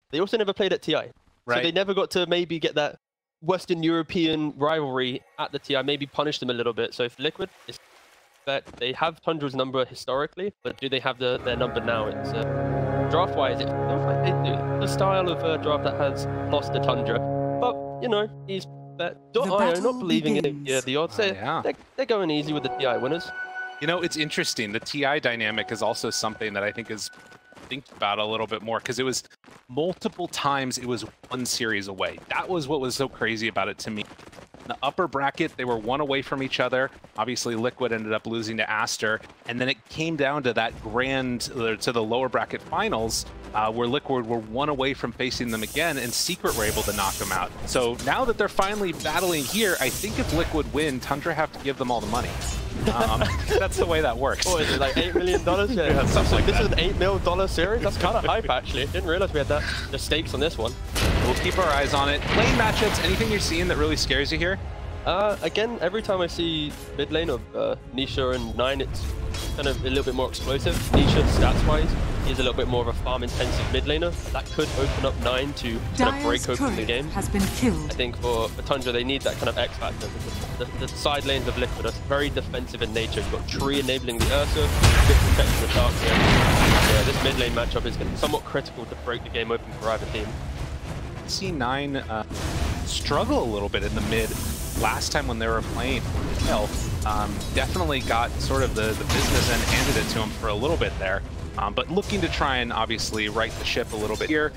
they also never played at TI. Right. So they never got to maybe get that Western European rivalry at the TI, maybe punish them a little bit. So if Liquid is that they have Tundra's number historically, but do they have their number now? It's draft-wise, it feels like they do. The style of draft that has lost to Tundra, but you know he's IO not believing in the odds. They're going easy with the TI winners. You know, it's interesting. The TI dynamic is also something that I think is think about a little bit more, because it was multiple times it was one series away. That was what was so crazy about it to me. In the upper bracket, they were one away from each other. Obviously, Liquid ended up losing to Aster, and then it came down to that to the lower bracket finals, where Liquid were one away from facing them again, and Secret were able to knock them out. So now that they're finally battling here, I think if Liquid win, Tundra have to give them all the money. That's the way that works. Oh, is it like $8 million? Yeah, something like this that. is an $8 million series? That's kind of hype, actually. Didn't realize we had the stakes on this one. We'll keep our eyes on it. Lane matchups, anything you're seeing that really scares you here? Again, every time I see mid lane of Nisha and Nine, it's kind of a little bit more explosive. Nisha, stats-wise, is a little bit more of a farm-intensive mid laner. That could open up Nine to kind of break open the game. Has been killed. I think for Tundra, they need that kind of X factor. The side lanes of Liquid are very defensive in nature. You've got Tree enabling the Ursa, bit protecting the Dark here. Yeah, this mid lane matchup is going to be somewhat critical to break the game open for either team. See Nine struggle a little bit in the mid last time when they were playing. Well, definitely got sort of the business end handed it to him for a little bit there, but looking to try and obviously right the ship a little bit here.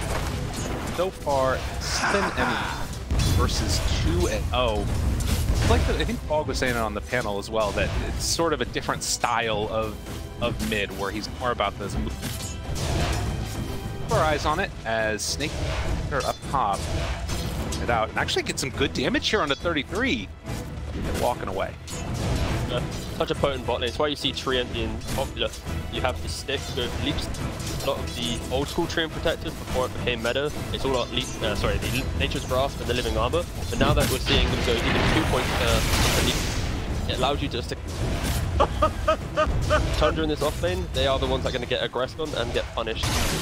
So far, 7 versus 2-0. I think Fog was saying it on the panel as well, that it's sort of a different style of mid, where he's more about those moves. Keep our eyes on it as Snake are up top. It out and actually get some good damage here on the 33 and walking away. Such a potent bot lane. It's why you see Treant being popular. You have the stick, so it leaps a lot of the old school Treant protectors before it became meta. It's all about the Nature's Grasp and the Living Arbor. But now that we're seeing them go even 2 points, it allows you to stick. Tundra in this off lane, they are the ones that are going to get aggressed on and get punished.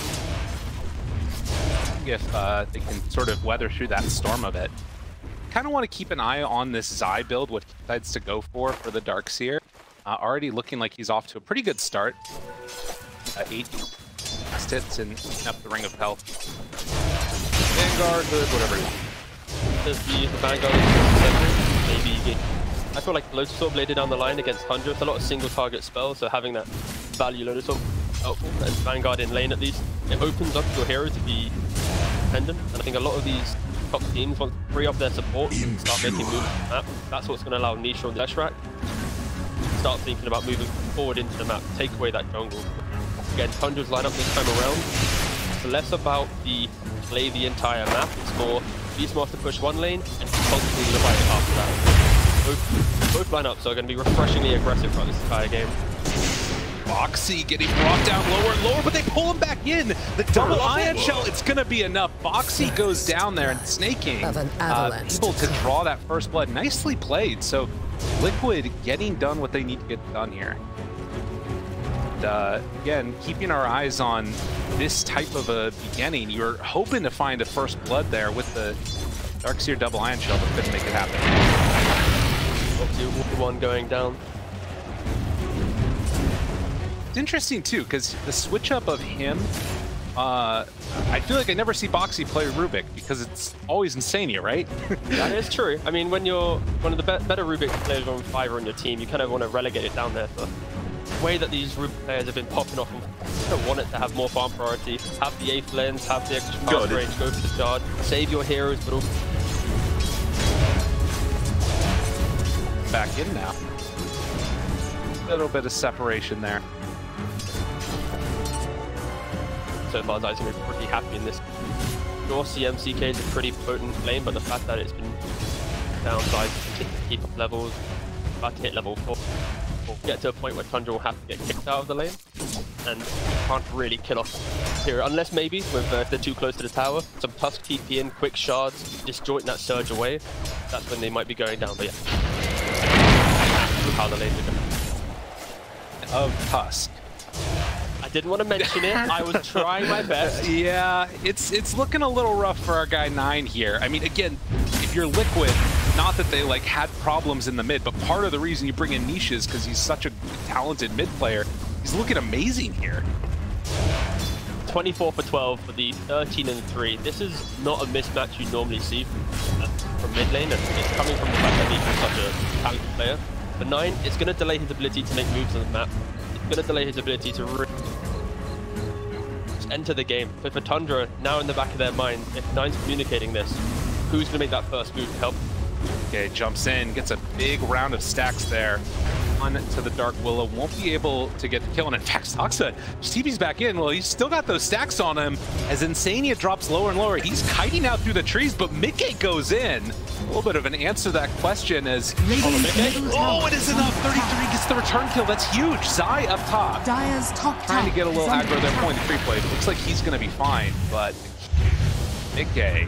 If they can sort of weather through that storm of it. Kind of want to keep an eye on this Zai build, what he decides to go for the Darkseer. Already looking like he's off to a pretty good start. 8 last hits and up the Ring of Health. Vanguard, whatever. The Vanguard is maybe. I feel like Lotus Orb later down the line against Tundra, it's a lot of single target spells, so having that value Lotus Orb helpful, and Vanguard in lane at least, it opens up your hero to be dependent, and I think a lot of these top teams want to free up their support and start making moves on the map. That's what's going to allow Nisha on the Leshrac start thinking about moving forward into the map, take away that jungle. Again, Tundra's lineup this time around, it's less about the play the entire map, it's more Beastmaster push one lane and constantly live it after that. Both lineups are going to be refreshingly aggressive throughout this entire game. Boxy getting brought down lower and lower, but they pull him back in. The double Ion Shell, it's going to be enough. Boxy goes down there, and Snake King able to draw that first blood. Nicely played. So Liquid getting done what they need to get done here. And, again, keeping our eyes on this type of a beginning. You're hoping to find a first blood there with the Darkseer double Ion Shell, but couldn't make it happen. Obviously, one going down. It's interesting too, because the switch up of him, I feel like I never see Boxy play Rubik because it's always Insania, right? That is true. I mean, when you're one of the better Rubik players on Fiverr on your team, you kind of want to relegate it down there. But the way that these Rubik players have been popping off, you don't want it to have more farm priority. Have the 8th lens, have the extra fast range, go for the guard, save your heroes, but also back in now. A little bit of separation there. So far, Zai's going to be pretty happy in this. Your CMCK is a pretty potent lane, but the fact that it's been down, Zai's to keep up levels, about to hit level 4. We'll get to a point where Tundra will have to get kicked out of the lane, and can't really kill off here, unless maybe with if they're too close to the tower, some Tusk TP in, quick shards, disjoint that surge away. That's when they might be going down, but yeah. How the lanes are going. Of Tusk. I didn't want to mention it. I was trying my best. Yeah, it's looking a little rough for our guy 9 here. I mean, again, if you're Liquid, not that they like had problems in the mid, but part of the reason you bring in Nisha is because he's such a talented mid player. He's looking amazing here. 24 for 12 for the 13 and 3. This is not a mismatch you normally see from mid lane, and it's coming from the fact that he's such a talented player. For 9, it's going to delay his ability to make moves on the map. It's going to delay his ability to just enter the game. So for Tundra, now in the back of their mind, if 9's communicating this, who's going to make that first move to help? Okay, jumps in, gets a big round of stacks there. On to the Dark Willow, won't be able to get the kill, and in fact, Saksa just TP's back in. Well, he's still got those stacks on him as Insania drops lower and lower. He's kiting out through the trees, but Mickey goes in. A little bit of an answer to that question as oh, it is enough. 33 gets the return kill. That's huge. Zai up top, Dire's top trying to get a little aggro there, pulling the creep wave. It looks like he's going to be fine, but Mickey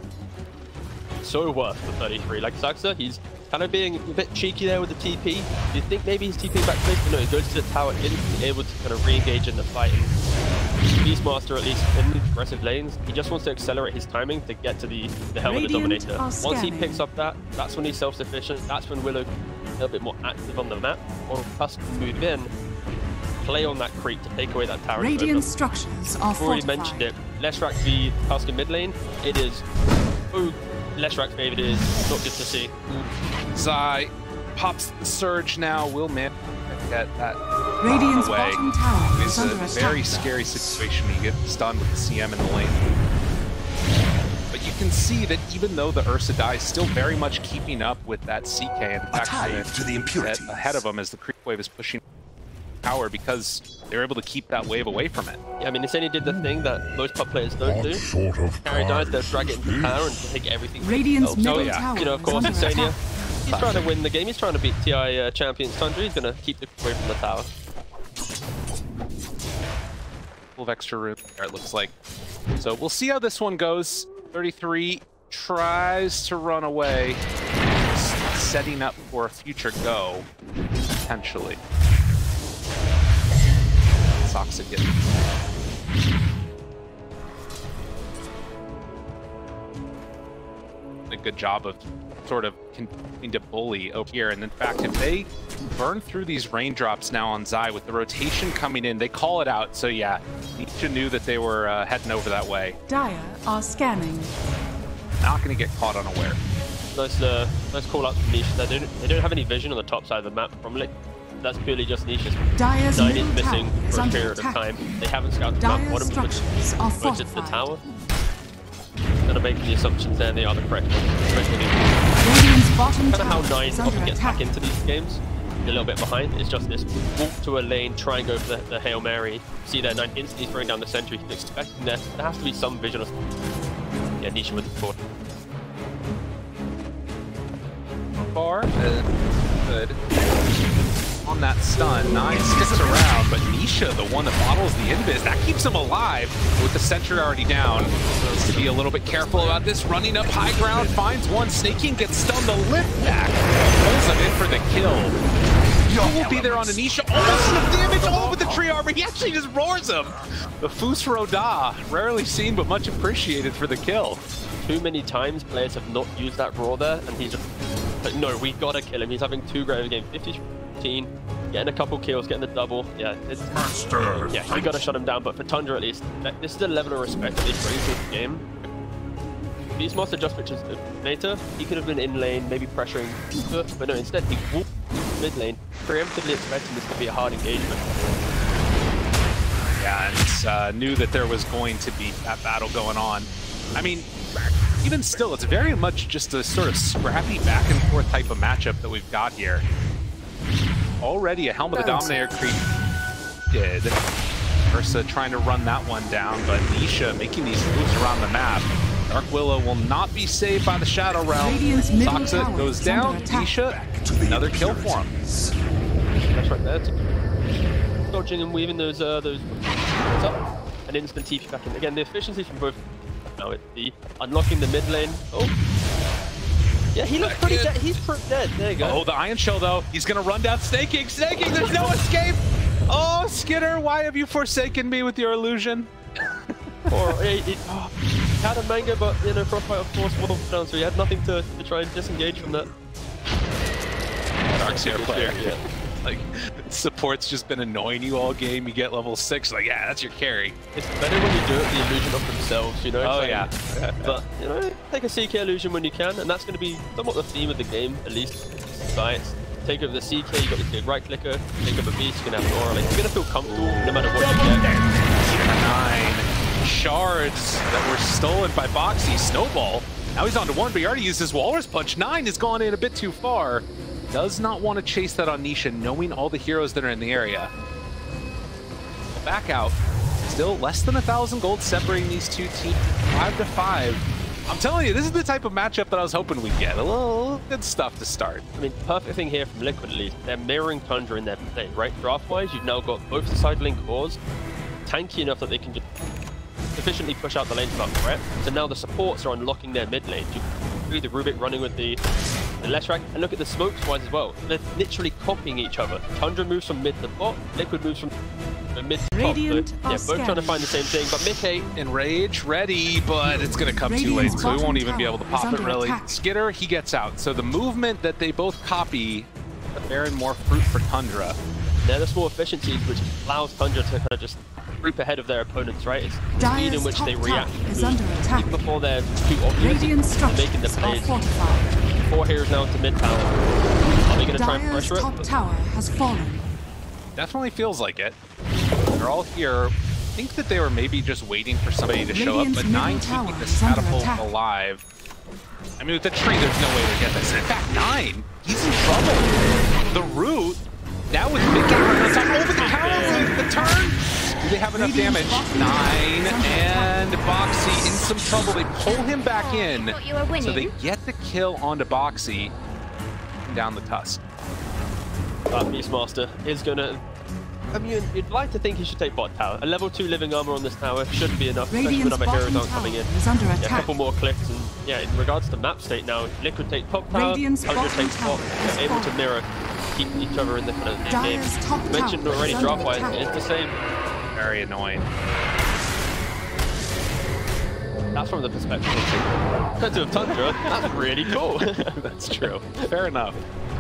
so worth for 33. Like Saksa, he's kind of being a bit cheeky there with the TP. You think maybe he's TPing back place, but no, he goes to the tower, instantly able to kind of re-engage in the fight. And Beastmaster, at least in the aggressive lanes, he just wants to accelerate his timing to get to the Helm of the Dominator. Once he picks up that, that's when he's self-sufficient. That's when Willow a little bit more active on the map, or Tusk move in, play on that creep to take away that tower. Radiant structures are I've already mentioned it. Leshrac v Tusk in mid lane. It is Leshrac's favorite. Is not good to see. Zai pops the surge now. Will man get that Radiant's away? bottom tower It's is a under very attack. scary situation when you get stunned with the CM in the lane. But you can see that even though the Ursa dies, still very much keeping up with that CK. In fact, to the impurities. ahead of him as the creep wave is pushing power because they're able to keep that wave away from it. Yeah, I mean, Insania did the thing that most top players don't do. Carry dies, they'll drag it into power and take everything. Radiant's middle yeah. tower You know, of course, is under Insania, attack. he's trying to win the game. He's trying to beat TI champions Tundra. He's going to keep the away from the tower. Full of extra room there, it looks like. So we'll see how this one goes. 33 tries to run away, setting up for a future go, potentially. Saksa getting a good job of sort of continuing to bully over here. And in fact, if they burn through these raindrops now on Zai with the rotation coming in, they call it out. So yeah, Nisha knew that they were heading over that way. Dire are scanning. Not going to get caught unaware. Nice call out from Nisha. They don't have any vision on the top side of the map from Lick. That's purely just Nisha's. Dire's 9 is middle missing tower is for a under period of attack. time. They haven't scouted the map. Dire's One of them structures are is closer to the fortified. tower. Gonna make the assumptions there, and they are the correct ones. Radiant's bottom Kind of how tower 9 is often under gets back attack. into these games. A little bit behind. It's just this walk to a lane, try and go for the Hail Mary. See there, 9 instantly throwing down the sentry. He's expecting there has to be some vision. Yeah, Nisha with the sword. Far, good. On that stun, 9 sticks around, but Nisha, the one that bottles the invis, that keeps him alive with the sentry already down. Needs to be a little bit careful about this. Running up high ground, finds one. Snake King gets stunned, the lift back, pulls him in for the kill. Who will be there on Anisha? Almost enough damage, all with the tree armor. He actually just roars him. The Fus Roda, rarely seen but much appreciated for the kill. Too many times players have not used that roar there, and he's just like, no, we gotta kill him. He's having 2 great in the game, 50-15, getting a couple kills, getting the double. Yeah, yeah, we gotta shut him down. But for Tundra, at least, this is the level of respect that they bring to the game. Beastmaster just pitches Nater. He could have been in lane, maybe pressuring, but no, instead he walked mid lane, preemptively expecting this to be a hard engagement. Yeah, and knew that there was going to be that battle going on. I mean, even still, it's very much just a sort of scrappy back and forth type of matchup that we've got here. Already a Helm of the Dominator creep did. Ursa trying to run that one down, but Nisha making these moves around the map. Dark Willow will not be saved by the Shadow Realm. Saksa goes down, Nisha, another kill for him. That's right there. Dodging and weaving those up. An instant TP back in. Again, the efficiency from both. Now it's the unlocking the mid lane. Oh. Yeah, he looks pretty dead. He's pretty dead. There you go. Oh, the Iron Shell though. He's gonna run down Snake King. Snake King, there's no escape. Oh, Skitter, why have you forsaken me with your illusion? Or he had a Mango, but you know, Frostbite of course was down, so he had nothing to try and disengage from that. Darkseer player. Yeah. Like, support's just been annoying you all game. You get level 6, like, yeah, that's your carry. It's better when you do it the illusion of themselves, you know? Oh, so, yeah. But, you know, take a CK illusion when you can, and that's going to be somewhat the theme of the game, at least. Science. Take over the CK, you got this big right clicker, take over Beast, you're going to have an aura. Like, you're going to feel comfortable no matter what you get. 9 shards that were stolen by Boxy. Snowball. Now he's on to 1, but he already used his Walrus Punch. 9 has gone in a bit too far. Does not want to chase that on Nisha, knowing all the heroes that are in the area. Back out. Still less than 1,000 gold separating these two teams. 5-5. I'm telling you, this is the type of matchup that I was hoping we'd get. A little good stuff to start. I mean, perfect thing here from Liquid at least. They're mirroring Tundra in their play, right? Draft-wise, you've now got both the side lane cores tanky enough that they can just sufficiently push out the lanes without threat. So now the supports are unlocking their mid lane. You see the Rubik running with the Leshrac, and look at the smokes wise as well. They're literally copying each other. Tundra moves from mid to bot, Liquid moves from mid to top. So, yeah, both trying to find the same thing, but Mickey Enrage ready, but it's going to come too late, so we won't even be able to pop it really. Skitter, he gets out. So the movement that they both copy, bearing more fruit for Tundra. They're the small efficiencies which allows Tundra to kind of just group ahead of their opponents, right? It's the speed in which they react even before they're too obvious. They're making the plays. 4 heroes now to mid tower. Are they going to try and pressure it? Top tower has fallen. Definitely feels like it. They're all here. I think that they were maybe just waiting for somebody to show up, but 9 keeping this catapult alive. I mean, with the tree, there's no way to get this. In fact, 9, he's in trouble. The root, now with Mickey right on top, over the counter, the turn. Do they have enough damage? 9 and Boxy in some trouble. They pull him back in, so they get the kill onto Boxy down the Tusk. Beastmaster is gonna. I mean, you'd like to think he should take bot tower. A level 2 living armor on this tower shouldn't be enough, especially when other heroes aren't coming in. Yeah, a couple more clicks, and yeah, in regards to map state now, Liquid take top tower, Tundra takes bot. They're able to mirror, keep each other in the kind of game. You mentioned already, drop-wise, it's the same. Very annoying. That's from the perspective of Tundra. That's really cool. That's true. Fair enough.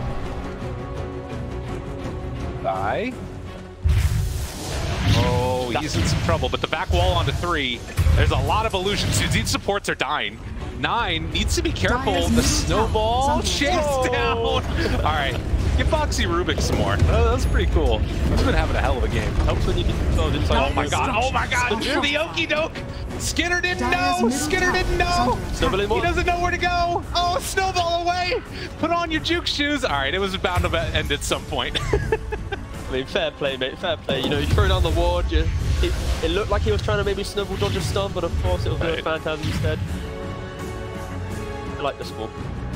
Die. Oh, he's in some trouble, but the back wall onto 3. There's a lot of illusions. These supports are dying. 9 needs to be careful. The snowball chase down. All right. Give Boxy Rubik some more. That was pretty cool. He's been having a hell of a game. Helps when you get controlled inside. Oh my god, oh my god! The okie doke! Skitter didn't know! Skitter didn't know! He doesn't know where to go! Oh, snowball away! Put on your juke shoes! Alright, it was bound to end at some point. I mean, fair play, mate, fair play. You know, you throw down the ward, it looked like he was trying to maybe snowball dodge a stun, but of course it was a Phantasm instead. I like the score.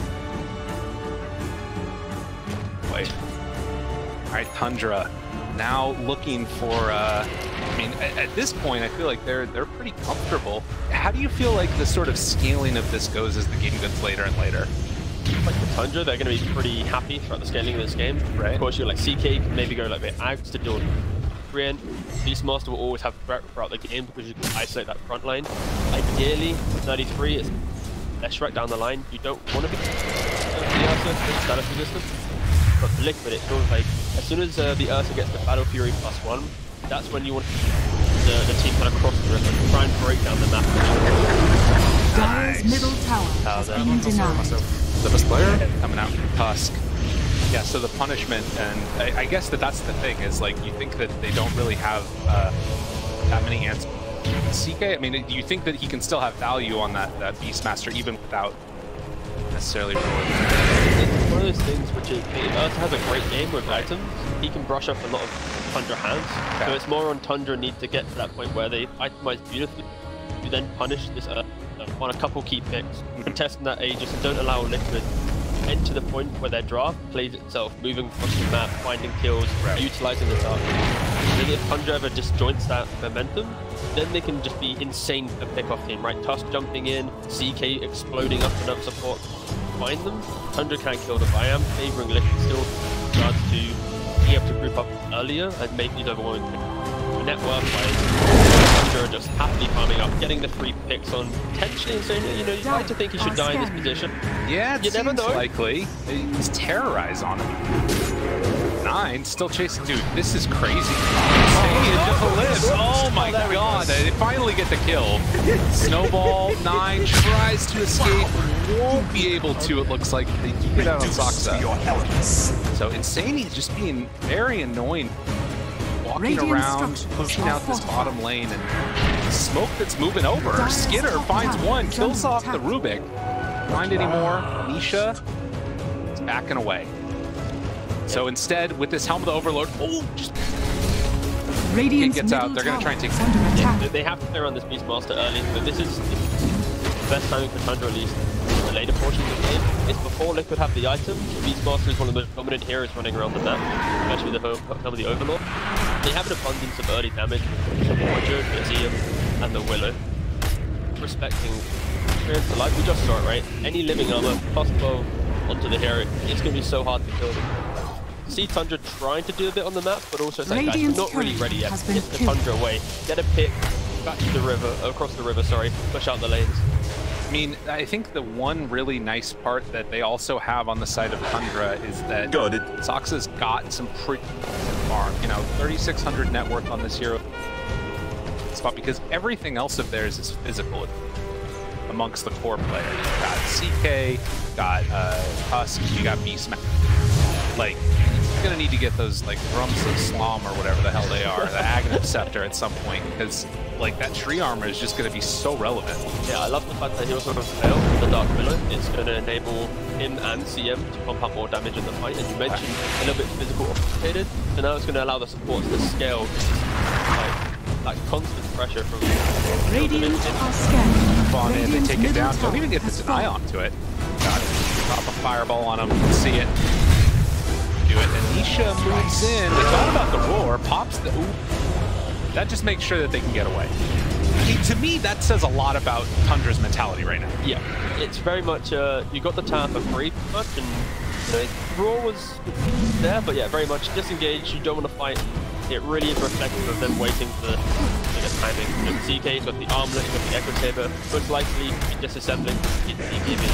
Wait. Alright, Tundra. Now looking for, I mean, at this point, I feel like they're pretty comfortable. How do you feel like the sort of scaling of this goes as the game gets later and later? Like the Tundra, they're going to be pretty happy throughout the scaling of this game. Right. Of course, you're like CK, can maybe go like the Ags to deal Korean. Beastmaster will always have threat throughout the game because you can isolate that front line. Ideally, 33 is Leshrac down the line. You don't want to be the Ursa, status resistance. But for Liquid, it feels like as soon as the Ursa gets the Battle Fury +1, that's when you want the team kind of cross the river and try and break down the map. Dire's middle tower has been denied. The best player coming out from Tusk. Yeah, so the punishment, and I guess that's the thing, is like you think that they don't really have that many answers. CK, I mean, do you think that he can still have value on that Beastmaster even without necessarily rolling? It's one of those things which is, Ursa has a great game with items. He can brush up a lot of Tundra hands. Okay. So it's more on Tundra need to get to that point where they itemize beautifully. You then punish this on a couple key picks, contesting that Aegis, and don't allow Liquid to the point where their draft plays itself, moving across the map, finding kills, utilizing the dark. And if Tundra ever disjoints that momentum, then they can just be insane for pick-off team, right? Tusk jumping in, CK exploding up another support, find them. Tundra can't kill them. I am favoring Liquid still in regards to being able to group up earlier and make these overwhelming network-wise. Tundra just happily farming up, getting the free picks on potentially insane. You know, you'd like to think he should die in this position. Yeah, it you never seems know. likely. He's terrorized on him. 9 still chasing. Dude, this is crazy. Stadium just lives. Oh my god. They finally get the kill. Snowball, 9 tries to escape. Won't be able to, it looks like. They do get out on Soxa. So Insane is just being very annoying. Walking around, pushing out this bottom lane, and smoke that's moving over. Skinner finds one, kills off the Rubik. Find anymore. Nisha is backing away. So instead, with this Helmet of Overload, just Radiant gets out. They're going to try and take some. Yeah, they have to clear on this Beastmaster early, but this is the best timing for Tundra, at least in the later portions of the game. It's before Liquid have the item. Beastmaster is one of the dominant heroes running around the map, especially the Helmet of the Overlord. They have an abundance of early damage from Mojo, Museum, and the Willow. Respecting experience of life, we just saw it, right? Any living armor, plus 12 onto the hero, it's going to be so hard to kill them. See Tundra trying to do a bit on the map, but also saying, guys, we're not really ready yet. Get the Tundra away, get a pick, back to the river, across the river, sorry, push out the lanes. I mean, I think the one really nice part that they also have on the side of Tundra is that Soxa's got some pretty farm, you know, 3,600 net worth on this hero spot, because everything else of theirs is physical amongst the core players. You got CK, you got Husk, you got Beastmaster. Like, you're gonna need to get those like Drums of Slom or whatever the hell they are, the Aghanim Scepter at some point, because like that tree armor is just gonna be so relevant. Yeah, I love the fact that he also failed the Dark Willow. It's gonna enable him and CM to pump up more damage in the fight. And you mentioned a little bit physical orientated, so now it's gonna allow the supports to scale like constant pressure from Radiant are scared. Spawn in, they take it down. Don't even get the deny onto it. Got it. Drop a fireball on him. See it. Do it. And Nisha moves in. They thought about the roar. Pops the. Ooh. That just makes sure that they can get away. I mean, to me, that says a lot about Tundra's mentality right now. Yeah, it's very much you got the tower for free, pretty much, and roar was there, but yeah, very much disengage. You don't want to fight. It really is reflective of them waiting for the timing. And CK's got the armlet, got the Echo Saber, most likely be disassembling in CKB.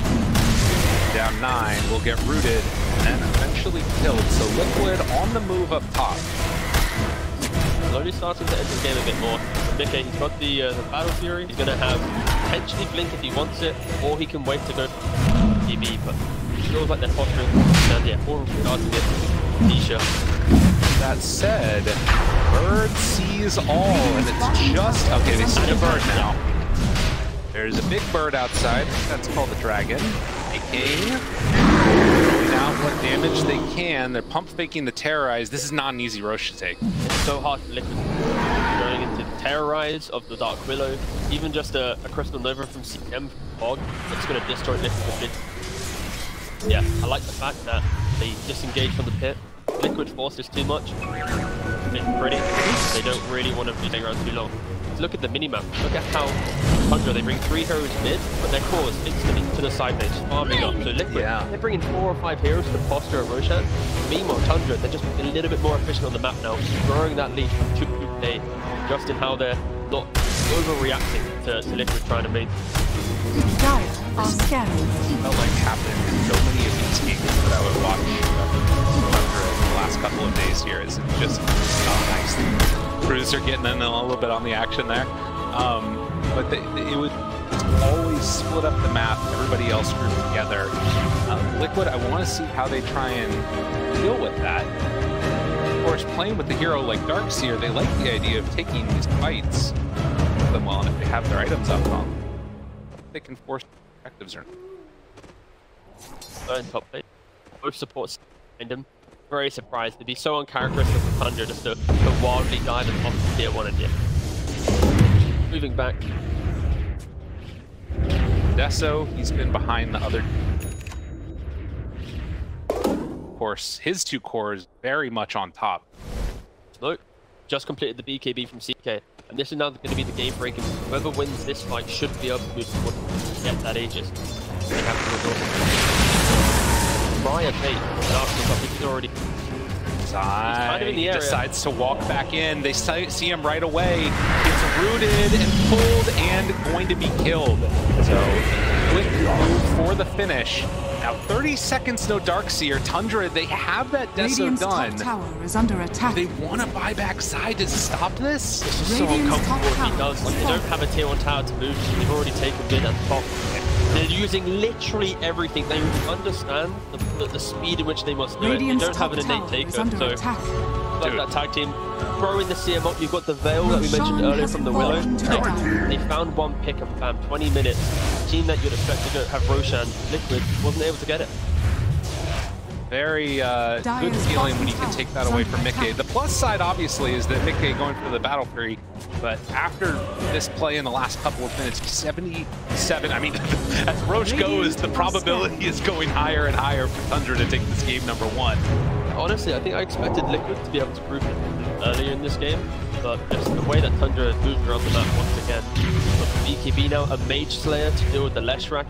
Down 9 will get rooted and eventually killed. So Liquid on the move up top. Slowly starting to enter the game a bit more. Mickey, he's got the Battle Fury. He's going to have potentially Blink if he wants it, or he can wait to go PB, but it feels like they're posturing. And yeah, all regarding it. Nisha. That said, Bird sees all, and it's just... Okay, they see the bird now. There's a big bird outside. That's called the dragon. Taking out what damage they can. They're pump faking the Terrorize. This is not an easy Rosh to take. It's so hard to Liquid. Going into Terrorize of the Dark Willow, even just a Crystal Nova from CM Fog, it's going to destroy Liquid a bit. Yeah, I like the fact that they disengage from the pit. Liquid forces too much. It's pretty. They don't really want to be staying around too long. Look at the minimap. Look at how Tundra, they bring 3 heroes mid, but their core is instantly to the side base, farming up. So Liquid, they're bringing 4 or 5 heroes to posture at Roshan. Meanwhile, Tundra, they're just a little bit more efficient on the map now, growing that lead from 2 to 8, just in how they're not overreacting to Liquid trying to make. Dire are scared. Felt like happened in so many of these games that I would watch Tundra in the last couple of days here. Is just nice. Crews are getting in a little bit on the action there. But it would always split up the map, everybody else grouped together. Liquid, I want to see how they try and deal with that. Of course, playing with the hero like Darkseer, they like the idea of taking these fights with them well, and if they have their items up on them, they can force objectives or not. Top plate. Both supports behind him. Very surprised. It'd be so uncharacteristic of Tundra just to wildly dive and off tier 1 and tier. Moving back. Deso, he's been behind the other. Of course, his 2 cores very much on top. Look, just completed the BKB from CK, and this is now going to be the game breaking. Whoever wins this fight should be able to move forward to get that Aegis. They have to resort. Briar Tate, Darkseer, he's already Zai in the area. decides to walk back in. They see him right away. Gets rooted and pulled and going to be killed. So quick move for the finish. Now 30 seconds, no Darkseer. Tundra, they have that Deso done. Top tower is under attack. They want to buy back Zai to stop this? It's just so Radiant's uncomfortable top if he tower does. is Like, they don't have a tier 1 tower to move. They've already taken mid and top. They're using literally everything. They understand the speed in which they must do it. They Radiant's don't have top an innate tower taker. is under So attack. like that tag team, throwing the CM up, you've got the Veil that we mentioned Roshan earlier has from the Willow. fallen to the ground. They found one pick and bam, 20 minutes. Team that you'd expect to have Roshan, Liquid, wasn't able to get it. Very good feeling when you can take that away from Mickey. The plus side, obviously, is that Mickey going for the Battle Fury, but after this play in the last couple of minutes, 77, I mean, as Roche goes, the probability is going higher and higher for Tundra to take this game number 1. Honestly, I think I expected Liquid to be able to prove it earlier in this game, but just the way that Tundra has moved around the map once again. But for BKB now, a Mage Slayer to deal with the Leshrac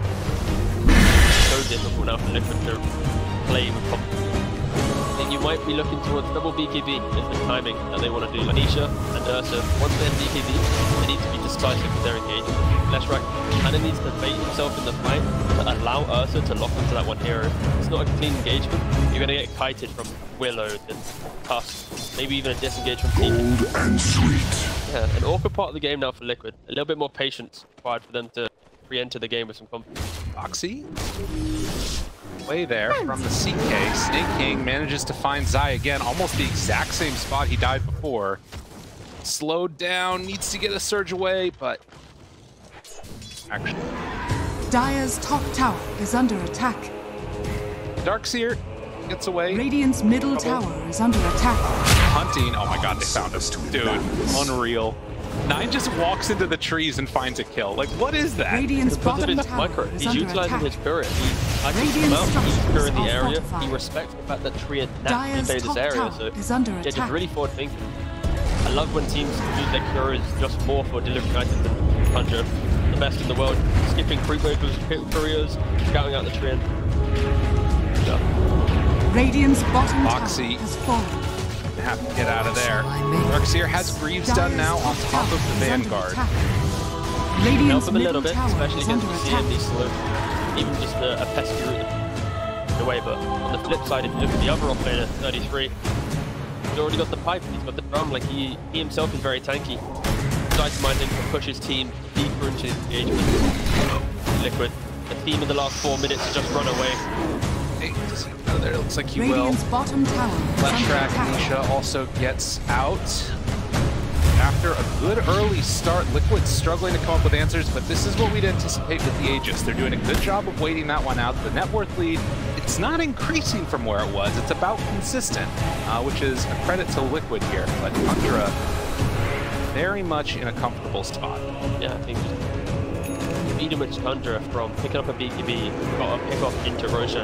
is so difficult now for Liquid to play with confidence. I think you might be looking towards double BKB is the timing that they want to do. Anisha and Ursa, once they have BKB, they need to be decisive with their engagement. Leshrac kind of needs to bait himself in the fight to allow Ursa to lock onto that one hero. It's not a clean engagement. You're going to get kited from Willow and Tusk, maybe even a disengage from Team. Cold and sweet. Yeah, an awkward part of the game now for Liquid. A little bit more patience required for them to re-enter the game with some confidence. Foxy, way there from the CK. Snake King manages to find Zai again, almost the exact same spot he died before. Slowed down, needs to get a surge away, but actually, Dire's top tower is under attack. Darkseer gets away. Radiant's middle tower is under attack. Hunting, oh my god, they found us. Dude, unreal. Nine just walks into the trees and finds a kill. Like, what is that? Radiant's Because of bottom his tower micro, is he's under utilizing attack. his spirit. He actually Radiant come out, he's structures secure in the are area. fortified. He respects the fact that Tree naturally Dire's played this top area, tower so is under yeah, just attack. really forward thinking. I love when teams use their cures just more for delivering items than Tundra. The best in the world, skipping creep waves, couriers, scouting out the tree. Yeah. Radiant's bottom Foxy. tower has fallen. Have to get out of there. Darkseer has Greaves done now on top of the Vanguard. Help Radiant's him a little middle bit, tower especially is against under the attack. CMD slow. Even just a pesky route away, but on the flip side, if you look at the other offlaner, 33, he's already got the pipe, he's got the drum, like he himself is very tanky. Ditaminding to push his team deeper into engagement. Liquid, the theme of the last 4 minutes is just run away. Hey, does he go there? It looks like he will. Radiant's bottom tower is under Leshrac, attack. Nisha also gets out. After a good early start, Liquid's struggling to come up with answers, but this is what we'd anticipate with the Aegis. They're doing a good job of waiting that one out. The net worth lead, it's not increasing from where it was. It's about consistent, which is a credit to Liquid here. But Tundra, very much in a comfortable spot. Yeah, I think speed in which Tundra from picking up a BKB, got a pick off into Roshan.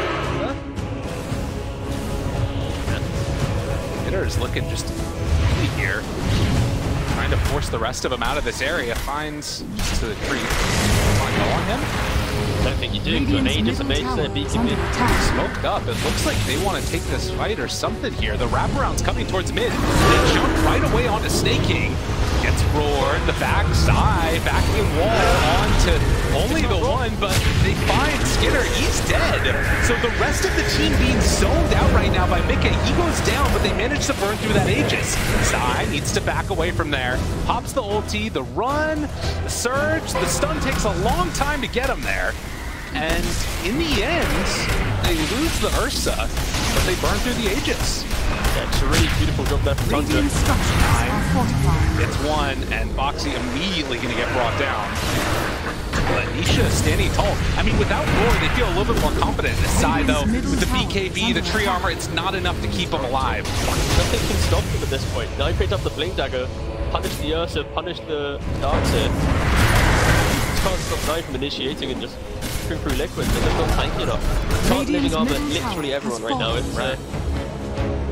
Hitter is looking just here. Trying to force the rest of them out of this area. Finds to the creep. Want to go on him? I don't think you do. To an Aegis, a Mage Slayer BKB. Smoked up. It looks like they want to take this fight or something here. The wraparound's coming towards mid. They jump right away onto Snake King. Gets roared. The backside. Backing wall onto only the one, but they find Skinner. He's dead. So the rest of the team being zoned out right now by Mickey. He goes down, but they manage to burn through that Aegis. Sai needs to back away from there. Pops the ulti, the run, the surge. The stun takes a long time to get him there. And in the end, they lose the Ursa, but they burn through the Aegis. Yeah, it's a really beautiful job there from Tundra. Radiant structures are fortified. It's one, and Foxy immediately going to get brought down. But Nisha standing tall. I mean, without Roar, they feel a little bit more confident. Aside, though, with the BKB, the tree armor, it's not enough to keep them alive. Nothing can stop them at this point. Now he picked up the Blink Dagger, punished the Ursa, punished the Darkseer. Can't stop Nine from initiating and just going through Liquid, but they're not tanky enough. Can't living armor literally everyone right now. It's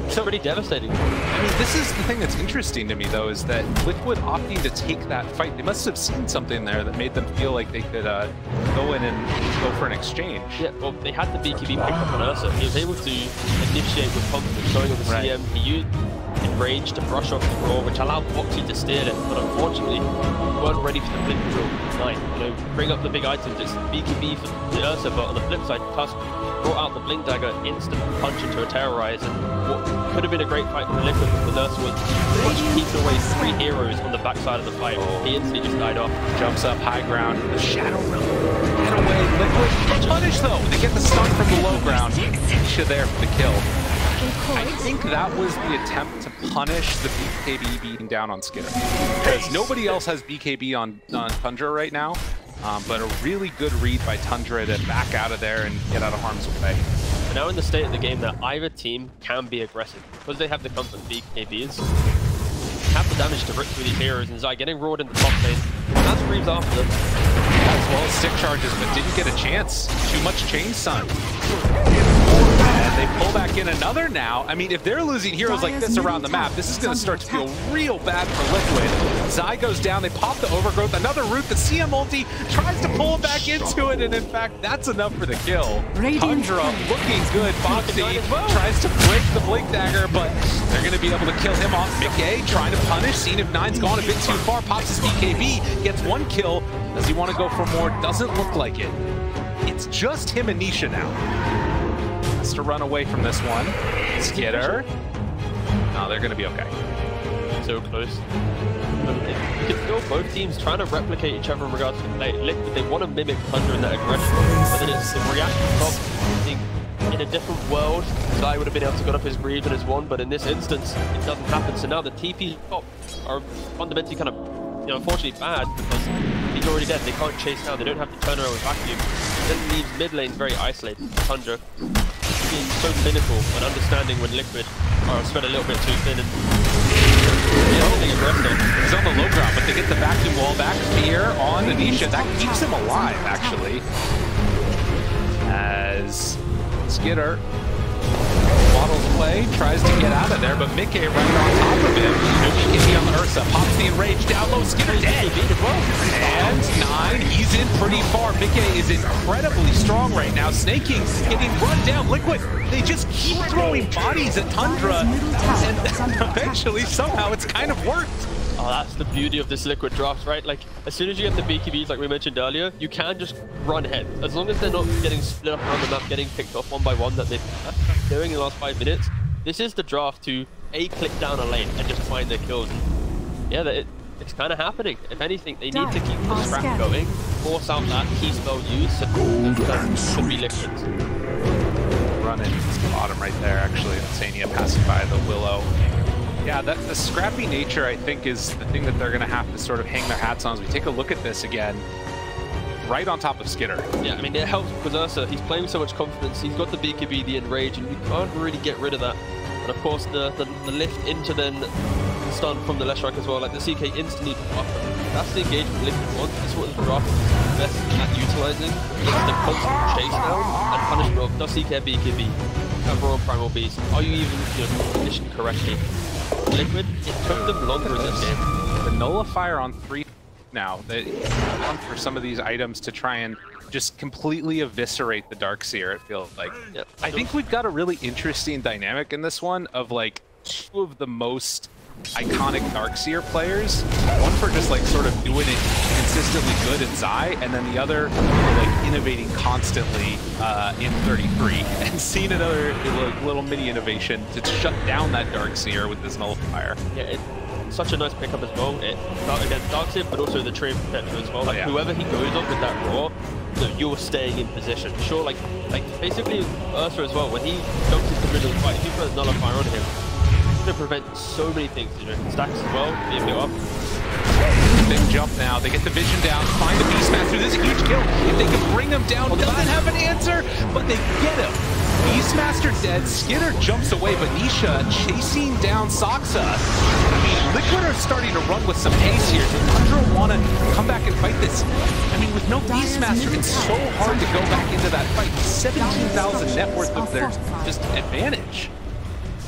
It's pretty devastating. I mean, this is the thing that's interesting to me, though, is that Liquid opting to take that fight, they must have seen something there that made them feel like they could go in and go for an exchange. Yeah, well, they had the BKB picked up on Ursa. He was able to initiate with confidence, going on the CM. He used Enrage to brush off the roar, which allowed Foxy to steal it, but unfortunately, weren't ready for the blink drill tonight. You know, bring up the big items, it's BKB for the Ursa, but on the flip side, Tusk brought out the Blink Dagger, instant punch into a Terrorize, and what could have been a great fight for Liquid because Ursa was pretty much keeping away 3 heroes on the backside of the fight. He instantly just died off. Jumps up high ground, the Shadow Realm. Get away, Liquid. Punish though, they get the stun from the low ground. Nisha there for the kill. I think that was the attempt to punish the BKB beating down on Skitter. Because nobody else has BKB on Tundra right now. But a really good read by Tundra to back out of there and get out of harm's way. But now in the state of the game that either team can be aggressive. Because they have the comfort BKBs, have the damage to rip through these heroes, and Zai getting roared in the top lane. That's Reeves after them. As well as stick charges, but didn't get a chance. Too much Chain Sun. And they pull back in another now. I mean, if they're losing heroes like this around the map, this is going to start to feel real bad for Liquid. Zai goes down, they pop the Overgrowth, another root, the CM ulti tries to pull him back into it, and in fact, that's enough for the kill. Tundra looking good. Foxy tries to break the Blink Dagger, but they're going to be able to kill him off. Mickey trying to punish. Scene of Nine's gone a bit too far, pops his BKB, gets 1 kill. Does he want to go for more? Doesn't look like it. It's just him and Nisha now. Has to run away from this one. Skitter. No, they're going to be okay. So close. You can feel both teams trying to replicate each other in regards to play. Liquid, they want to mimic Thunder in that aggression, but then it's the reaction top. I think in a different world, Zai would have been able to get up his Greaves and his Wand, but in this instance, it doesn't happen. So now the TP top are fundamentally kind of, you know, unfortunately bad because he's already dead. They can't chase down. They don't have to turn around with vacuum. Then leaves mid lane very isolated. Tundra being so clinical and understanding when Liquid are spread a little bit too thin and he's on the low ground, but they get the vacuum wall back. Fear on Anisha. That keeps him alive, actually. As Skitter waddles away, tries to get out of there, but Mickey right on top of him. No BKB on the Ursa. Pops the Enrage down low. Skitter dead. And Nine, he's in pretty far. Mickey is incredibly strong right now. Snaking, getting run down. Liquid, they just keep throwing bodies at Tundra, and eventually, somehow, it's kind of worked. Oh, that's the beauty of this Liquid draft, right? Like, as soon as you get the BKBs, like we mentioned earlier, you can just run ahead. As long as they're not getting split up around the map, getting picked off one by one that they've been doing in the last 5 minutes, this is the draft to click down a lane and just find their kills. And yeah, it's kind of happening. If anything, they need to keep the scrap going, force out that key spell use, and could be Liquid. Running to the bottom right there, actually. Insania passing by the Willow. Yeah, the scrappy nature, I think, is the thing that they're going to have to sort of hang their hats on as we take a look at this again. Right on top of Skitter. Yeah, I mean, it helps because Ursa, he's playing with so much confidence. He's got the BKB, the Enrage, and you can't really get rid of that. And of course, the lift into then the stun from the Leshrac as well. Like, the CK instantly up. That's the engagement Liquid wants. That's what the draft is best at utilizing. It's the constant chase down and punishment of does CK BKB, cover on Primal Beast. Are you even positioned correctly? Liquid, it took them longer in this game. The Nullifier on 3 now. They want for some of these items to try and just completely eviscerate the Darkseer, it feels like. Yep. I think we've got a really interesting dynamic in this one of like 2 of the most iconic Darkseer players. One for just like sort of doing it consistently good in Zai, and then the other like innovating constantly in 33. And seeing another like, little mini innovation to shut down that Darkseer with this Nullifier. Yeah, it's such a nice pickup as well. It not against Darkseer, but also the Train Protector as well. Like whoever he goes on with that Roar, you're staying in position. Sure, like basically Ursa as well. When he jumps into the middle of the fight, if you put a Nullifier on him, to prevent so many things, stacks as well, being up. Big jump now, they get the vision down, find the Beastmaster, this is a huge kill. If they can bring him down, doesn't have an answer, but they get him. Beastmaster dead, Skitter jumps away, but Nisha chasing down Saksa. I mean, Liquid are starting to run with some pace here. Does Tundra want to come back and fight this? I mean, with no Beastmaster, it's so hard to go back into that fight. 17,000 net worth of their just advantage.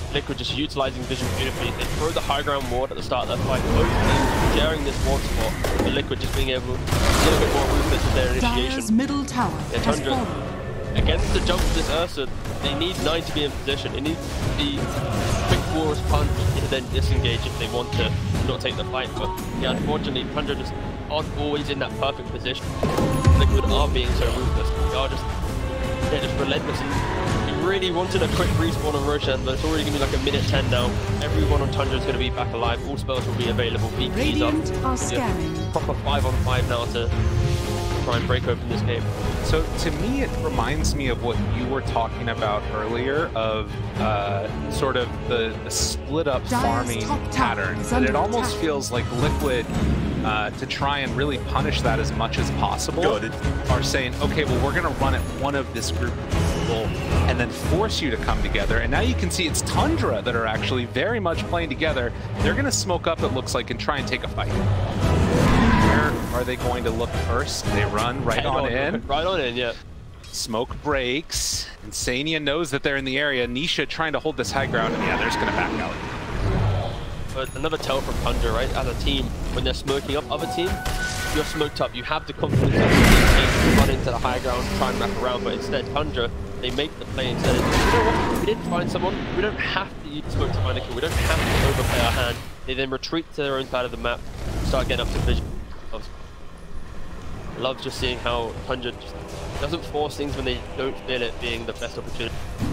Liquid just utilizing vision beautifully. They throw the high ground ward at the start of that fight, openly sharing this ward spot. The Liquid just being able to a little bit more ruthless with their initiation. Dire's middle tower has Tundra, fallen. against the jump of this Ursa, they need 9 to be in position. It needs to be quick wall response to then disengage if they want to not take the fight. But yeah, unfortunately, Tundra just aren't always in that perfect position. Liquid are being so ruthless. They're just relentless. And he really wanted a quick respawn on Roshan, but it's already going to be like a minute 10 now. Everyone on Tundra is going to be back alive. All spells will be available. VP's up. Radiant are scanning. Proper 5-on-5 now to try and break open this game. So to me, it reminds me of what you were talking about earlier of sort of the split up Dire's farming top tower pattern. is And it under almost attack. feels like Liquid, to try and really punish that as much as possible, are saying, okay, well, we're going to run at one of this group of people and then force you to come together. And now you can see it's Tundra that are actually very much playing together. They're going to smoke up, it looks like, and try and take a fight. Where are they going to look first? They run right on in. Right on in, yeah. Smoke breaks. Insania knows that they're in the area. Nisha trying to hold this high ground, and yeah, they're just going to back out. But another tell from Tundra, right? As a team, when they're smoking up other team, you're smoked up. You have the confidence to run into the high ground, try and wrap around. But instead, Tundra, they make the play instead. You know what? We didn't find someone. We don't have to use smoke to find a kill. We don't have to overplay our hand. They then retreat to their own side of the map, start getting up to vision. I love just seeing how Tundra just doesn't force things when they don't feel it being the best opportunity.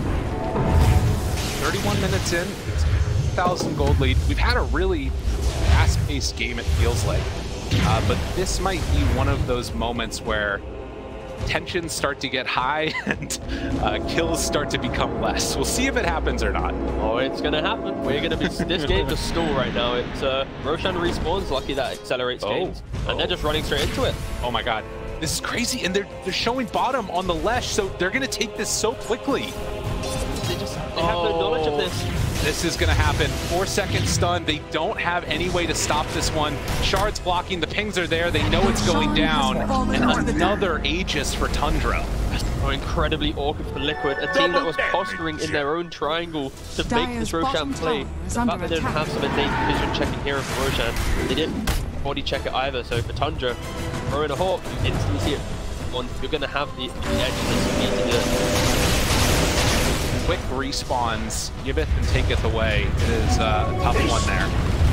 31 minutes in, 1,000 gold lead. We've had a really fast-paced game, it feels like. But this might be one of those moments where tensions start to get high and kills start to become less. We'll see if it happens or not. Oh, it's gonna happen. We're gonna be this game's a stall right now. It's Roshan respawns, lucky that accelerates games, and they're just running straight into it. Oh my god, this is crazy, and they're showing bottom on the Lesh, so they're gonna take this so quickly. They have no knowledge of this. This is gonna happen. 4-second stun. They don't have any way to stop this one. Shard's blocking. The pings are there. They know it's going down. And another Aegis for Tundra. Oh, incredibly awkward for Liquid. A team that was posturing in their own triangle to make this Roshan play. The fact that they didn't have some innate vision checking here for Roshan, they didn't body check it either. So for Tundra, throwing a Hawk, you instantly see it. You're gonna have the edge of this immediately. Quick respawns, giveth and taketh away. It is a tough one there.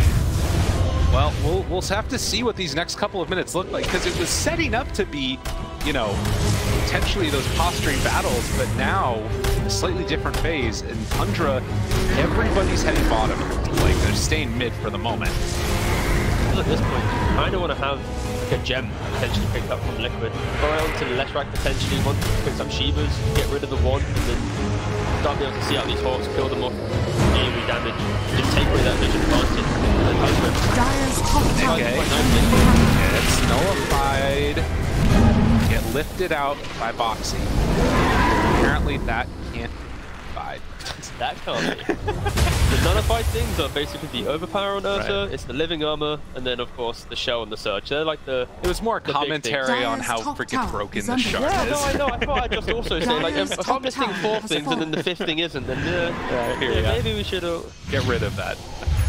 Well, we'll have to see what these next couple of minutes look like, because it was setting up to be, you know, potentially those posturing battles, but now a slightly different phase. And Tundra, everybody's heading bottom. Like, they're staying mid for the moment. At this point, you kind of want to have like a gem potentially picked up from Liquid. Go around to the left rack potentially, once it picks up Shivas, get rid of the wand, and then start being able to see out these Hawks, kill them off, AoE damage, just take away that vision advantage. Dire's top tower. Okay. It's nullified. Get lifted out by Boxy. Apparently that can't be nullified. That can't be. The nullified things are basically the overpower on Ursa, Right. it's the living armor, and then of course the shell and the surge. They're like the... It was more the big commentary on Dire's how top freaking tower broken is the under shard Yeah, is. no, I know. I thought I'd just also say, like, Dire's if I'm top missing tower 4 has things and then the fallen. 5th thing isn't, then Maybe we should... get rid of that.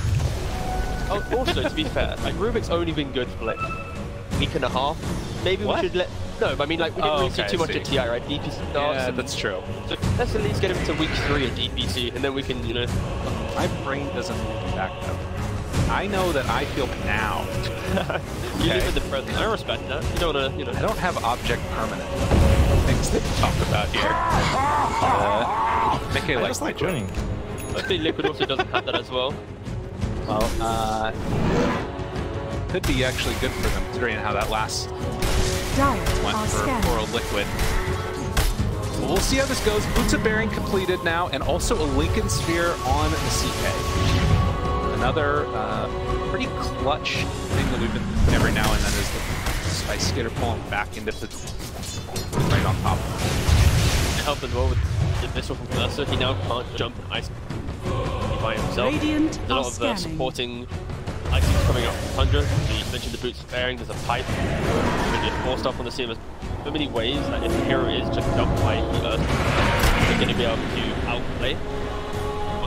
Oh, also, to be fair, like, Rubik's only been good for, like, a week and a half. Maybe What? we should let... No, but I mean, like, we didn't really see okay, too much I at see. TI, right? DPC starts. Yeah, and- that's true. So let's at least get him to week 3 at DPC, and then we can, you know... My brain doesn't move back up. I know that I feel now. You live in the present. I respect that. You don't want to, you know... I don't have object permanent things to talk about here. Mickey likes my joke. winning. I think Liquid also doesn't have that as well. Well, could be actually good for them, considering how that last Dire went are for scanning. Oral Liquid. Well, we'll see how this goes. Boots of Bearing completed now, and also a Lincoln Sphere on the CK. Another pretty clutch thing that we've been doing every now and then is the Spice Skater pulling back into the right on top. To help as well with the missile from Ursa, he now can't jump and ice by himself. Radiant There's a are lot of scanning. supporting items coming up from Tundra. You mentioned the boots of bearing, there's a pipe. There's going to be more stuff on the scene. There's so many ways that if the hero is just jumped by the Earth, they're going to be able to outplay. Of course,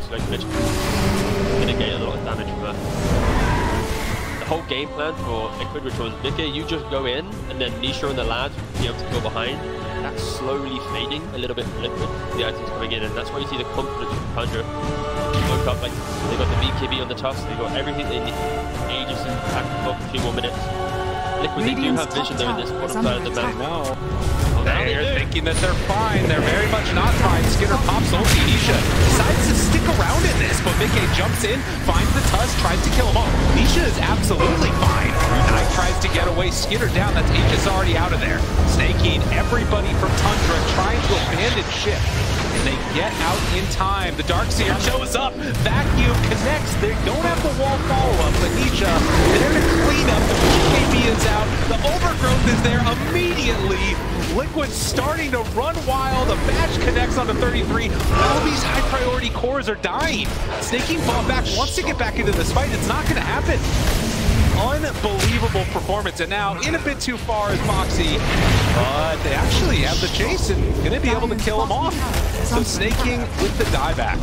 looks like Mitch is going to get a lot of damage from that. The whole game plan for Liquid, which was Vicky, you just go in, and then Nisha and the lads will be able to go behind. That's slowly fading a little bit for Liquid, the items coming in, and that's why you see the confidence from Tundra. Woke up, like, they got the BKB on the Tusk, they got everything they need. Aegis in attack for a few more minutes. Liquid, they do have vision though in this bottom side of the map. No. They're thinking that they're fine. They're very much not fine. Skitter pops ulti. Nisha decides to stick around in this, but Vicky jumps in, finds the Tusk, tries to kill him off. Nisha is absolutely fine. Knight tries to get away. Skitter down. That's Aegis already out of there. Snaking everybody from Tundra, trying to abandon ship. And they get out in time. The Darkseer shows up. Vacuum connects. They don't have the wall follow-up, but Nisha, they're to clean up. The BKB is out. The Overgrowth is there immediately. Liquid starting to run wild. A batch connects onto 33. All these high-priority cores are dying. Snaking fought back, wants to get back into this fight. It's not going to happen. Unbelievable performance, and now in a bit too far is Moxie, but they actually have the chase and going to be able to kill him off. So Snaking with the dieback.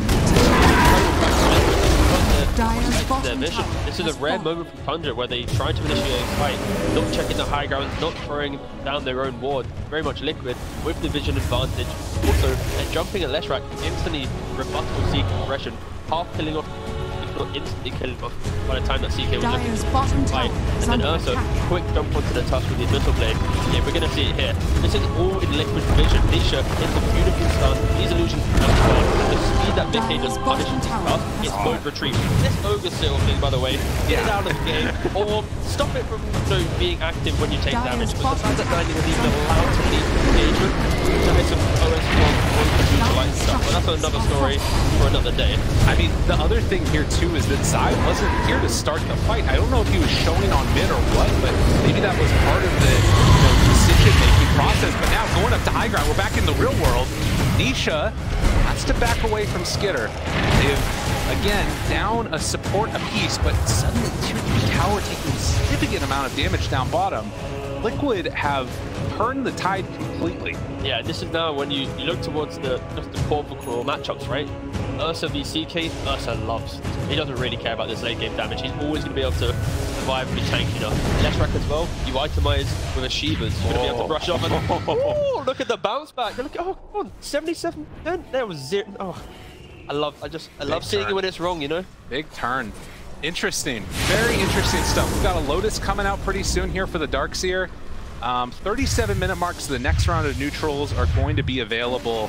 Their vision. This is a rare moment from Tundra where they try to initiate a fight, not checking the high ground, not throwing down their own ward. Very much Liquid with the vision advantage. Also, they're jumping at Leshrac, instantly rebuttable CK progression, half killing off, if not instantly killing off by the time that CK was looking to fight. And then Ursa, quick jump onto the Tusk with the Abyssal Blade. Yeah, we're going to see it here. This is all in Liquid vision. Nisha hits a beautiful stun. These illusions come down. The speed that Vicky just punishes his Tusk, it's mode retreat. This Ogre Seal thing, by the way, get it out of the game, or stop it from being active when you take damage. But the fact that Lightning is even allowed to leave engagement, that is some OS1 stuff. But that's another story for another day. I mean, the other thing here too is that Zai wasn't here to start the fight. I don't know if he was showing on mid or what, but maybe that was part of the decision-making process. But now going up to high ground, we're back in the real world. Nisha has to back away from Skitter. They've, again, down a support apiece, but suddenly 2-3 tower taking a significant amount of damage down bottom. Liquid have turned the tide completely. Yeah, this is now when you look towards the core matchups, right? Ursa v CK, Ursa loves this. He doesn't really care about this late game damage. He's always going to be able to survive and be tanky enough. Leshrac as well, you itemize with a Shivas. You're going to be able to brush off and ooh, look at the bounce back. Look, oh, come on, 77%. There was zero. Oh, I love seeing it when it's wrong, you know? Big turn. Interesting. Very interesting stuff. We've got a Lotus coming out pretty soon here for the Darkseer. 37-minute marks. The next round of neutrals are going to be available.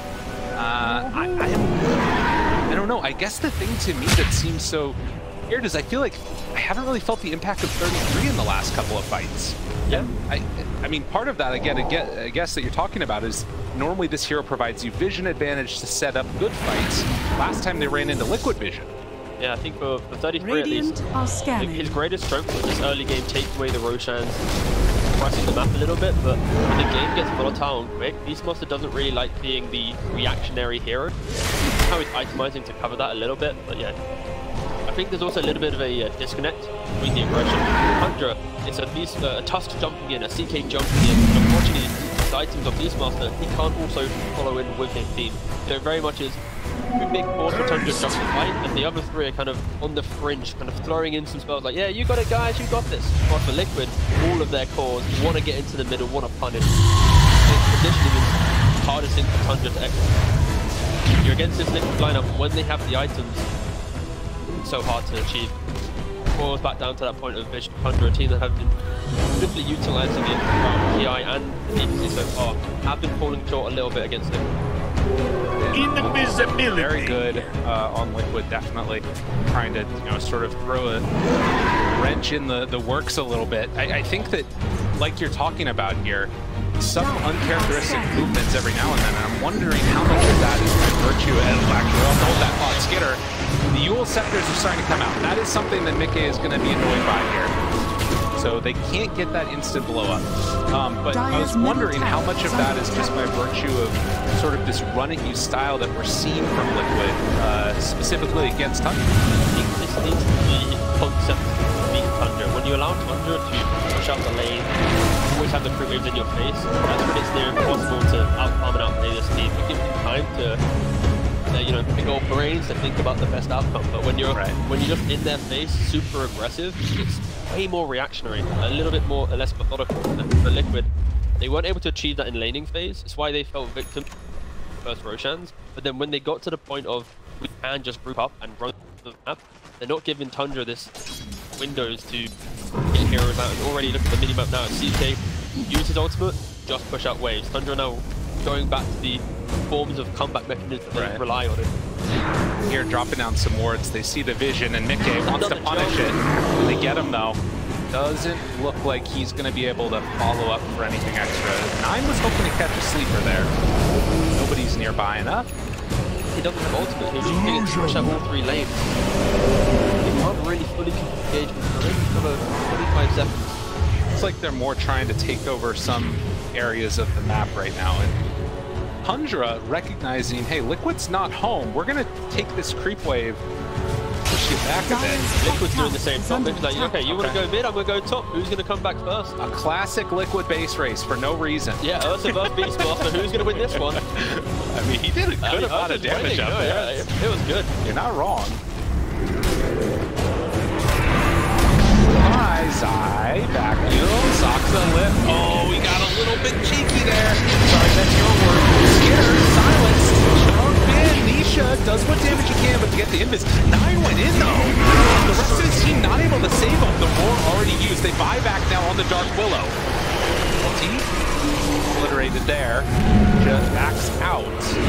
I don't know. I guess the thing to me that seems so weird is I feel like I haven't really felt the impact of 33 in the last couple of fights. Yeah. I mean, part of that, again, I guess that you're talking about is normally this hero provides you vision advantage to set up good fights. Last time they ran into Liquid Vision. Yeah, I think for 33 at least, his greatest strength was this early game take away the Roshans, pressing the map a little bit, but when the game gets volatile and quick, Beastmaster doesn't really like being the reactionary hero. How he's itemizing to cover that a little bit, but yeah. I think there's also a little bit of a disconnect between the aggression. Tundra, it's a Tusk jumping in, a CK jumping in, but unfortunately, the items of Beastmaster, he can't also follow in with his team. So it very much is two big cores for Tundra jump to fight, and the other three are kind of on the fringe, kind of throwing in some spells like, yeah, you got it guys, you got this. But for Liquid, all of their cores want to get into the middle, want to punish. Positioning is the hardest thing for Tundra to execute. You're against this Liquid lineup when they have the items, it's so hard to achieve. Boils back down to that point of Vision. Tundra, a team that have been beautifully utilizing it from PI and DPC so far, have been falling short a little bit against it. Invisibility. Very good on Liquid, definitely. Trying to, sort of throw a wrench in the works a little bit. I think that, like you're talking about here, some uncharacteristic movements every now and then, and I'm wondering how much of that is by virtue of actually hold that hot Skitter. The Eul Scepters are starting to come out. That is something that Mickey is going to be annoyed by here. So they can't get that instant blow up. But I was wondering how much of that is just by virtue of sort of this run-at-you style that we're seeing from Liquid, specifically against Tundra. I think this needs to be concept to beat Tundra. When you allow Tundra to push out the lane, always have the crit waves in your face, that's when it's near impossible to out-farm and outplay this team. You give them time to you know, big old brains to think about the best outcome. But when you're just in their face, super aggressive, it's way more reactionary, a little bit more less methodical. And for Liquid, they weren't able to achieve that in laning phase. It's why they fell victim first Roshans. But then when they got to the point of we can just group up and run the map, they're not giving Tundra this windows to get heroes out. And already look at the minimap now. CK use his ultimate, just push out waves. Tundra now going back to the forms of comeback mechanisms that rely on it. Here dropping down some wards, they see the vision and Mickey wants to punish it. They get him though. Doesn't look like he's going to be able to follow up for anything extra. Nine was hoping to catch a sleeper there. Nobody's nearby enough. He doesn't have ultimate, he's just going to push out all 3 lanes. He can't really fully engage with the lane for 25 seconds. It's like they're more trying to take over some areas of the map right now. And Tundra recognizing, hey, Liquid's not home. We're going to take this creep wave, push it back a bit. Liquid's doing the same. Liquid's like, okay, you want to go mid, I'm going to go top. Who's going to come back first? A classic Liquid base race for no reason. Yeah, Ursa versus Beast Master. Who's going to win this one? I mean, he did a good amount of damage out there. Yeah, it was good. You're not wrong. Zai, back heel, Saksa lift. Oh, we got a little bit cheeky there. Sorry, that's your word. Scared, silenced, strong in. Nisha does what damage he can, but to get the invis. 9 went in though. The rest of his team not able to save him. The roar already used. They buy back now on the Dark Willow. Team obliterated there. Just backs out.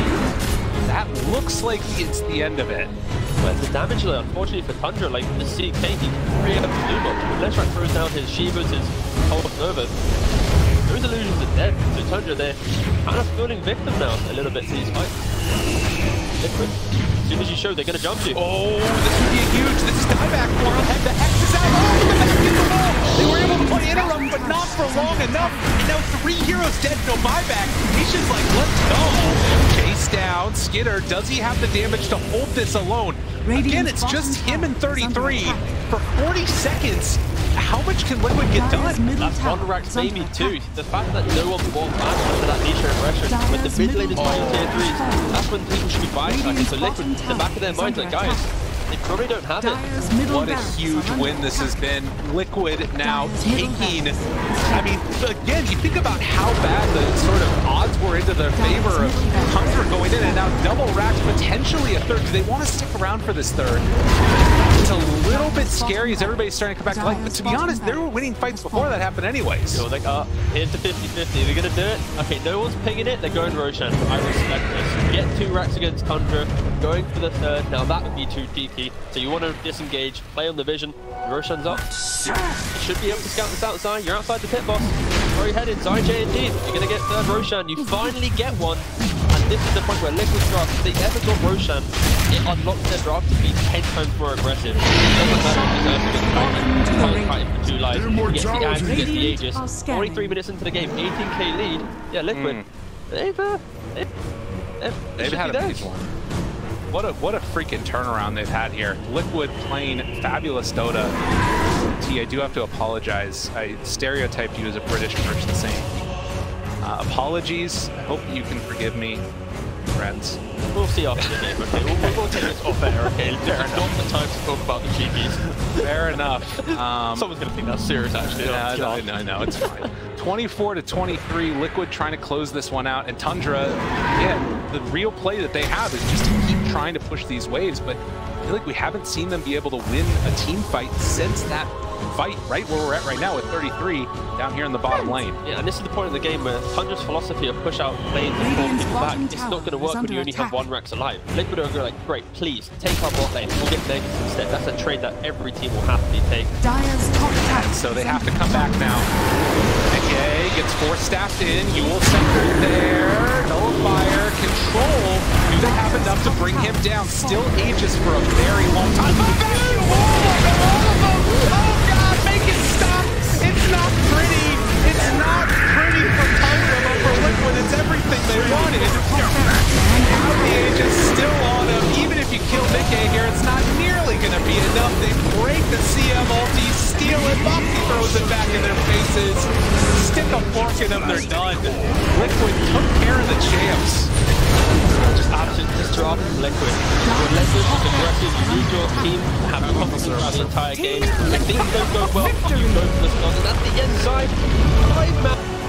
That looks like it's the end of it. But the damage, unfortunately for Tundra, like the CK, he can't really have to do much. When Leshrac throws down his Shivas, his Pulse Nova, those illusions are dead. So Tundra, they're kind of falling victim now a little bit to these fights. Liquid, as soon as you show, they're going to jump you. Oh, this would be huge. This is dieback for him. The Hex is out. Oh, the back in the wall. They were able to play interrupt, but not for long enough. And now 3 heroes dead, no buyback. He's just like, let's go. Chase down. Skidder, does he have the damage to hold this alone? Again, it's just him and 33 for 40 seconds. How much can Liquid get done? That's one rack maybe too. The fact that no one bought back after that Nisha aggression, when the mid lane is buying tier 3s, that's when people should be buying back. So Liquid, in the back of their minds, like, guys, they probably don't have it. What a huge win this has been. Liquid now taking, I mean, again, you think about how bad the sort of odds were into their favor of Hunter going in and now double racks, potentially a third. Do they want to stick around for this third? It's a little bit scary as everybody's starting to come back to life, but to be honest, they were winning fights before that happened anyways. So like, here's the 50-50. They're going to do it. Okay, no one's pinging it. They're going Roshan. I respect this. Get 2 racks against Tundra, going for the third. Now that would be too cheeky. So you want to disengage, play on the vision. Roshan's up. You should be able to scout this outside. You're outside the pit boss. Where are you headed? Zai J&D. You're going to get third Roshan. You finally get one. And this is the point where Liquid draft, if they ever got Roshan, it unlocks their draft to be 10 times more aggressive. It doesn't matter if he's Earth against Titan. You can't fight him for 2 lives. He gets the Ags, he gets the Aegis. 43 minutes into the game, 18k lead. Yeah, Liquid. They've had a big one. What a freaking turnaround they've had here. Liquid playing fabulous Dota. T, I do have to apologize. I stereotyped you as a British person saying. Apologies. I hope you can forgive me, friends. We'll see after the game, okay? We'll take this off air, okay? Fair enough. Not the time to talk about the GPs. Fair enough. Someone's going to think that's serious, actually. Yeah, no, it's fine. 24-23, Liquid trying to close this one out, and Tundra, yeah, the real play that they have is just to keep trying to push these waves, but I feel like we haven't seen them be able to win a team fight since that fight right where we're at right now with 33 down here in the bottom lane. Yeah, and this is the point of the game where Tundra's philosophy of push out lanes and pull people back, it's not going to work when you only have 1 Rex alive. Liquid are like, great, please, take our bot lane, we'll get Megas instead. That's a trade that every team will happily take. And so they have to come back now. Okay, gets 4-staffed in, Yule Scepter there, Nullifier, Control. Do they have enough to bring him down? Still Aegis for a very long time. It's not pretty. It's not pretty for Tundra, but for Liquid, it's everything they wanted. And now the Aegis still on him. Even if you kill Mickey here, it's not nearly going to be enough. They break the CM ulti, steal it. Boxy throws it back in their faces. Stick stick a fork in them, they're done. Liquid took care of the champs. Just absolutely disrupt Liquid. Relentless, aggressive, you need your team to have confidence throughout the entire game. If things don't go well, you go for the stun. And at the end side, 5 man.